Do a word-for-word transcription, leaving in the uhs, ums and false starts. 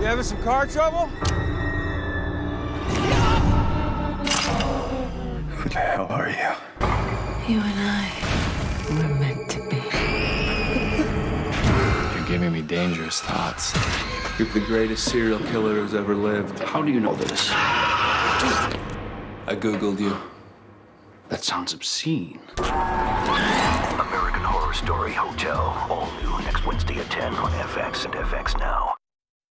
You having some car trouble? Who the hell are you? You and I were meant to be. You're giving me dangerous thoughts. You're the greatest serial killer who's ever lived. How do you know this? I Googled you. That sounds obscene. American Horror Story Hotel. All new next Wednesday at ten on F X and F X Now.